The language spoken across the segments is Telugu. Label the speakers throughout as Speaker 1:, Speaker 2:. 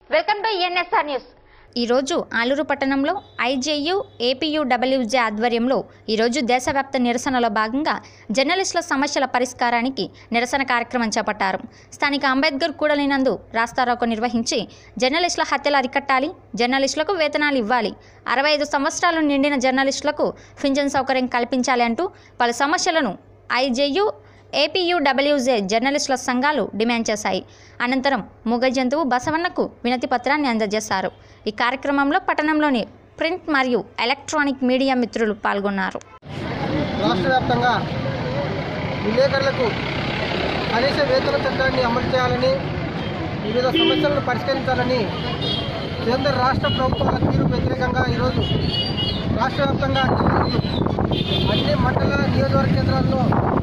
Speaker 1: Welcome to NSR news. ఈరోజు ఆలూరు పట్టణంలో ఐజేయు ఏపీయూడబ్ల్యూజే ఆధ్వర్యంలో ఈరోజు దేశవ్యాప్త నిరసనలో భాగంగా జర్నలిస్టుల సమస్యల పరిష్కారానికి నిరసన కార్యక్రమం చేపట్టారు. స్థానిక అంబేద్కర్ కూడలి నందు రాస్తారోకో నిర్వహించి జర్నలిస్టుల హత్యలు అరికట్టాలి, జర్నలిస్టులకు వేతనాలు ఇవ్వాలి, 65 సంవత్సరాలు నిండిన జర్నలిస్టులకు పింఛన్ సౌకర్యం కల్పించాలి అంటూ పలు సమస్యలను ఐజేయు ఏపీయూడబ్ల్యూజే జర్నలిస్టుల సంఘాలు డిమాండ్ చేశాయి. అనంతరం మూగ జంతువు బసవన్నకు వినతి పత్రాన్ని అందజేశారు. ఈ కార్యక్రమంలో పట్టణంలోని ప్రింట్ మరియు ఎలక్ట్రానిక్ మీడియా మిత్రులు పాల్గొన్నారు.
Speaker 2: రాష్ట్ర వ్యాప్తంగా విలేకరులకు కనీస వేతన చట్టాన్ని అమలు చేయాలని, వివిధ సమస్యలను పరిష్కరించాలని కేంద్ర రాష్ట్ర ప్రభుత్వాల తీరుకు వ్యతిరేకంగా ఈరోజు రాష్ట్ర వ్యాప్తంగా అన్ని మండల నియోజకవర్గ కేంద్రాల్లో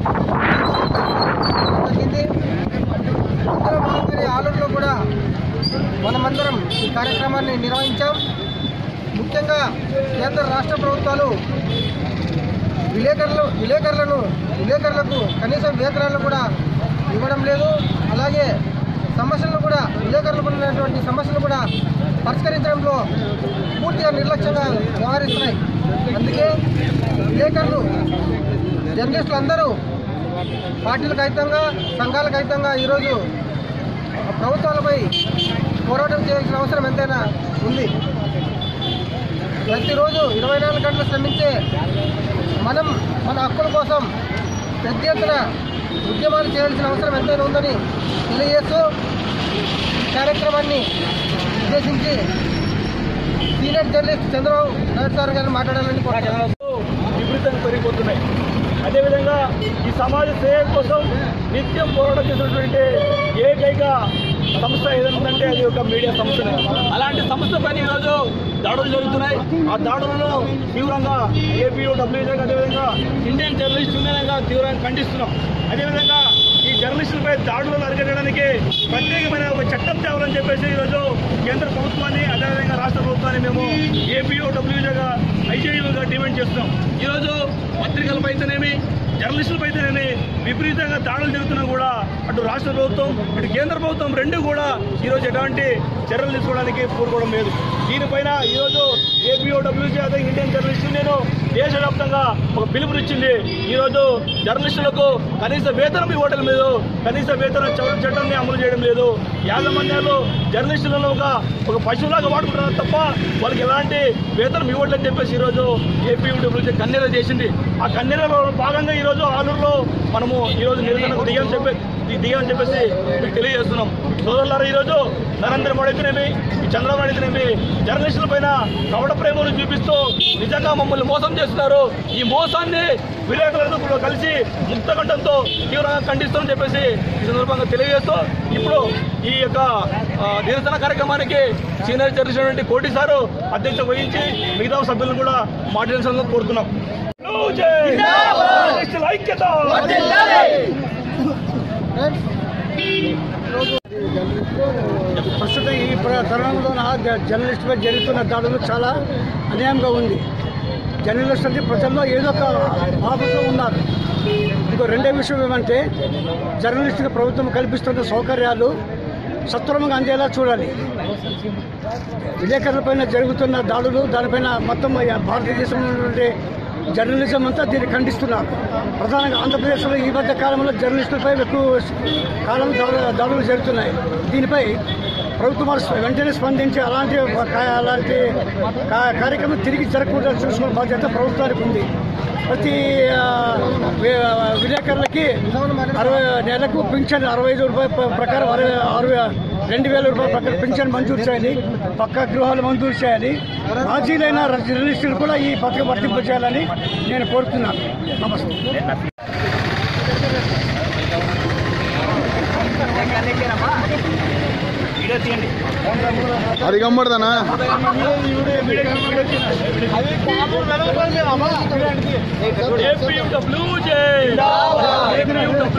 Speaker 2: జరిగింది. అందులో భాగంగానే ఆలూరులో కూడా మనమందరం ఈ కార్యక్రమాన్ని నిర్వహించాం. ముఖ్యంగా కేంద్ర రాష్ట్ర ప్రభుత్వాలు విలేకరులకు కనీసం వేతనాలను కూడా ఇవ్వడం లేదు. అలాగే సమస్యలను కూడా విలేకరులకు ఉన్నటువంటి సమస్యలు కూడా పరిష్కరించడంలో పూర్తిగా నిర్లక్ష్యంగా వ్యవహరిస్తున్నాయి. అందుకే విలేకరులు, జర్నలిస్టులు అందరూ పార్టీలకు అతీతంగా, సంఘాలకు అతీతంగా ఈరోజు ప్రభుత్వాలపై పోరాటం చేయాల్సిన అవసరం ఎంతైనా ఉంది. ప్రతిరోజు 24 గంటలు శ్రమించే మనం మన హక్కుల కోసం పెద్ద ఎత్తున ఉద్యమాలు చేయాల్సిన అవసరం ఎంతైనా ఉందని తెలియజేస్తూ కార్యక్రమాన్ని ఉద్దేశించి senior journalist Chandrababu Naidu sir గారిని మాట్లాడాలని
Speaker 3: విపరీతంగా పెరిగిపోతున్నాయి. అదేవిధంగా ఈ సమాజ సేవ కోసం నిత్యం పోరాటం చేసినటువంటి ఏకైక సంస్థ ఏదంటే అది ఒక మీడియా సంస్థనే. అలాంటి సంస్థ పైన ఈరోజు దాడులు జరుగుతున్నాయి. ఆ దాడులను తీవ్రంగా ఏపీయూడబ్ల్యూజే అదేవిధంగా ఇండియన్ జర్నలిస్ట్ యూనియన్గా తీవ్రంగా ఖండిస్తున్నాం. అదేవిధంగా ఈ జర్నలిస్టులపై దాడులను అరికట్టడానికి ప్రత్యేకమైన ఒక చట్టం తేవాలని చెప్పేసి ఈరోజు కేంద్ర ప్రభుత్వాన్ని అదేవిధంగా రాష్ట్ర ప్రభుత్వాన్ని మేము ఏపీయూడబ్ల్యూజేగా ఐజేయుగా డిమాండ్ చేస్తున్నాం. ఈరోజు పత్రికలపైతేనేమి జర్నలిస్టులపైతేనేమి విపరీతంగా దాడులు జరుగుతున్నా కూడా అటు రాష్ట్ర ప్రభుత్వం ఇటు కేంద్ర ప్రభుత్వం రెండు కూడా ఈరోజు ఎటువంటి చర్యలు తీసుకోవడానికి పూనుకోవడం లేదు. దీనిపైన ఈరోజు ఏపీయూడబ్ల్యూజే అదే ఇండియన్ జర్నలిస్ట్ యూనియన్ దేశవ్యాప్తంగా ఒక పిలుపునిచ్చింది. ఈరోజు జర్నలిస్టులకు కనీస వేతనం ఇవ్వడం లేదు, కనీస వేతన చట్టాన్ని అమలు చేయడం లేదు. యాజమాన్యాలు జర్నలిస్టులను ఒక పశువులాగా వాడుకుంటున్నారు తప్ప వాళ్ళకి ఎలాంటి వేతనం ఇవ్వట్లని చెప్పేసి ఈరోజు ఏపీయూడబ్ల్యూజే కన్నెర చేసింది. ఆ కన్నెరలో భాగంగా ఈరోజు ఆలూరులో మనము ఈరోజు నిరసనకు దిగామని చెప్పేసి మీకు తెలియజేస్తున్నాం. సోదరులారా, ఈరోజు నరేంద్ర మోడీ అయితేనేమి ఈ చంద్రబాబు అయితేనేమి జర్నలిస్టుల పైన కవడ ప్రేమను చూపిస్తూ నిజంగా మమ్మల్ని మోసం చేస్తున్నారు. ఈ మోసాన్ని విలేకరులతో కలిసి ముక్తకంఠంతో తీవ్రంగా ఖండిస్తామని చెప్పేసి ఈ సందర్భంగా తెలియజేస్తూ ఇప్పుడు ఈ యొక్క నిరసన కార్యక్రమానికి సీనియర్ జర్నలిస్ట్ కోటి సారు అధ్యక్షత వహించి మిగతా సభ్యులను కూడా మాట్లాడాల్సిందిగా కోరుతున్నాం.
Speaker 2: ప్రస్తుతం ఈ తరుణంలో జర్నలిస్టుపై జరుగుతున్న దాడులు చాలా అన్యాయంగా ఉంది. జర్నలిస్ట్ అంటే ప్రజల్లో ఏదో ఒక భావంతో ఉన్నారు. ఇంకో రెండో విషయం ఏమంటే జర్నలిస్టుకి ప్రభుత్వం కల్పిస్తున్న సౌకర్యాలు సత్వరంగా అందేలా చూడాలి. విలేకరులపైన జరుగుతున్న దాడులు దానిపైన మొత్తం భారతదేశంలో ఉన్నటువంటి జర్నలిజం అంతా దీన్ని ఖండిస్తున్నారు. ప్రధానంగా ఆంధ్రప్రదేశ్లో ఈ మధ్య కాలంలో జర్నలిస్టులపై ఎక్కువ కాలం దాడులు జరుగుతున్నాయి. దీనిపై ప్రభుత్వం వెంటనే స్పందించి అలాంటి కార్యక్రమం తిరిగి జరగకుండా చూసుకునే బాధ్యత ప్రభుత్వానికి ఉంది. ప్రతి విలేకరులకి 60 నెలకు పింఛన్ 65 రూపాయల ప్రకారం 2,000 రూపాయల ప్రకారం పింఛన్ మంజూరు చేయాలి, పక్కా గృహాలు మంజూరు చేయాలి. రాజీలైన జర్నలిస్టులు కూడా ఈ పథకం వర్తింపు చేయాలని నేను కోరుతున్నాను. నమస్తే.
Speaker 4: అది గమ్మడదానా
Speaker 3: ఏపీయూడబ్ల్యూజే